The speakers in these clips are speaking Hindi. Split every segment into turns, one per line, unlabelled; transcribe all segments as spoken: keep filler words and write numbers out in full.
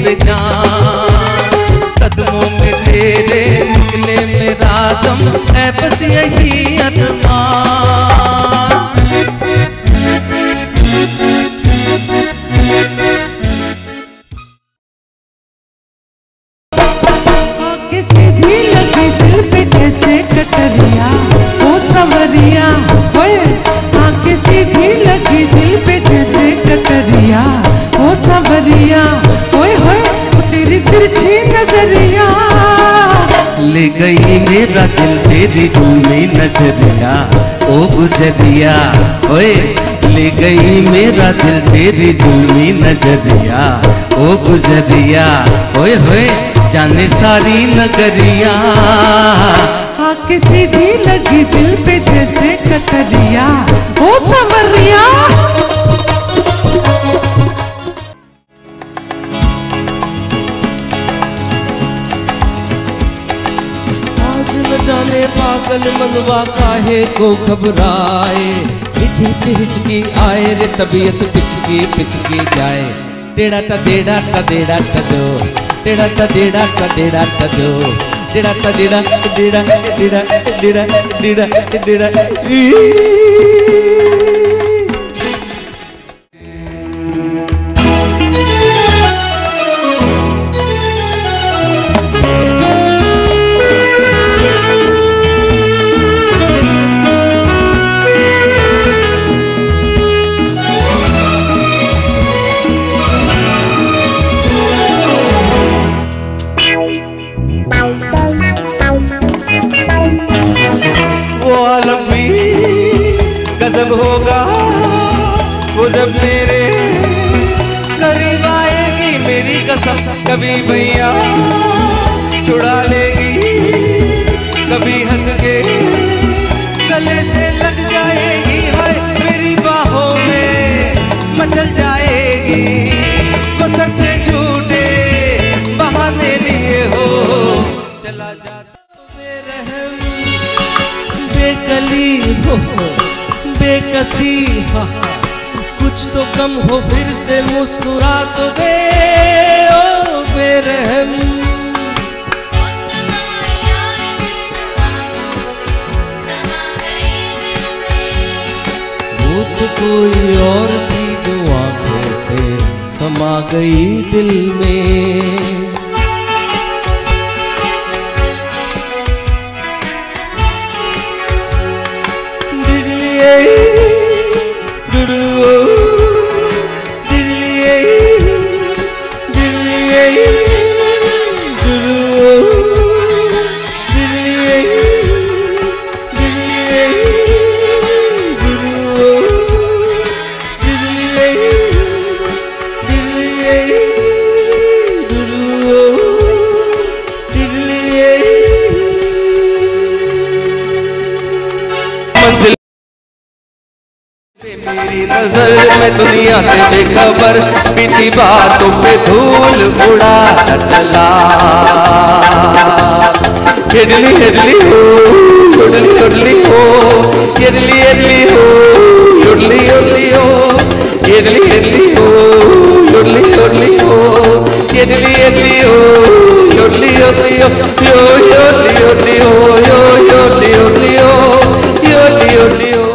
पे जान, कदमों में तेरे निकले मेरा दम, है बस यही अरमान।
आंखें सीधी लगी दिल पे जैसे कटरिया, ओ सवरिया ओए। आंखें सीधी लगी दिल पे जैसे कटरिया, ओ सवरिया ओए होए। तेरी तिरछी नजरिया
ले गई मेरा दिल तेरी धूमी नजरिया, ओ गुजरिया ओए। ले गई मेरा दिल तेरी धूमी नजरिया, ओ गुजरिया ओए होए। जाने सारी नगरिया,
आंखें सीधी लगी दिल पे जैसे कटरिया, ओ सवरिया।
आज न जाने पागल मनवा काहे को घबराए, हिच हिचकी आए रे तबीयत पिचकी पिचकी जाए। टेढ़ा टा डेढ़ा टा डेढ़ा टा जो, टेढ़ा टा डेढ़ा टा डेढ़ा टा जो, टेढ़ा टा डेढ़ा डेढ़ा डेढ़ा डेढ़ा डेढ़ा डेढ़ा। गजब होगा वो जब मेरे करीब आएगी, मेरी कसम कभी भैया छुड़ा लेगी, कभी हंस के गले से लग जाएगी, हाय मेरी बाहों में मचल जाएगी। वो सच्चे झूठे बहाने लिए हो चला जाता बेरहम बेकली हो बेकसी, हाँ कुछ तो कम हो फिर से मुस्कुरा तो दे ओ बेरहम। वो तो कोई और थी जो आंखों से समा गई दिल में। मेरी नजर में दुनिया से बेखबर, बीती बातों पे धूल उड़ाता चला। हिडली हिडली हो युडली युडली हो, हिडली हिडली हो युडली युडली हो, हिडली हिडली हो युडली युडली हो, हिडली हिडली हो युडली युडली हो, यो युडली युडली हो, यो युडली युडली हो, युडली युडली हो।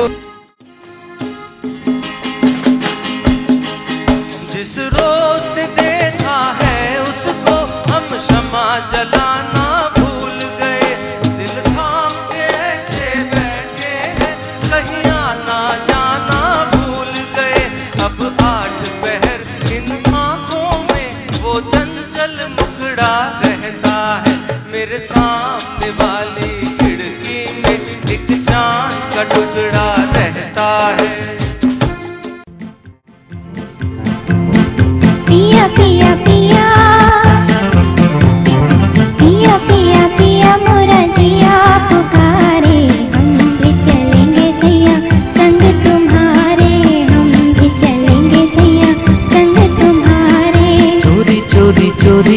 जिस रोज से देखा है उसको हम शमा जलाना भूल गए, दिल थाम के ऐसे बैठे हैं कहीं आना जाना भूल गए। अब आठ पहर इन आंखों में वो चंचल मुखड़ा रहता है, मेरे सामने वाली खिड़की में एक चांद का टुकड़ा रहता है।
पिया पिया पिया पिया पिया पिया मोरा जिया पुकारे, हम भी चलेंगे सैया संग तुम्हारे, हम भी चलेंगे सैया संग तुम्हारे।
चोरी चोरी चोरी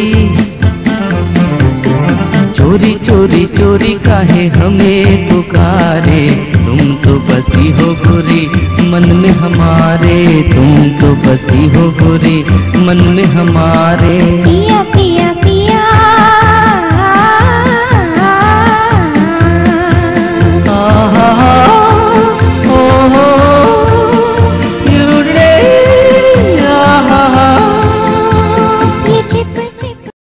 चोरी चोरी चोरी काहे हमें पुकारे, तुम तो बसी हो गोरी मन में हमारे, तुम तो बसी हो गोरी मन में हमारे।
पिया पिया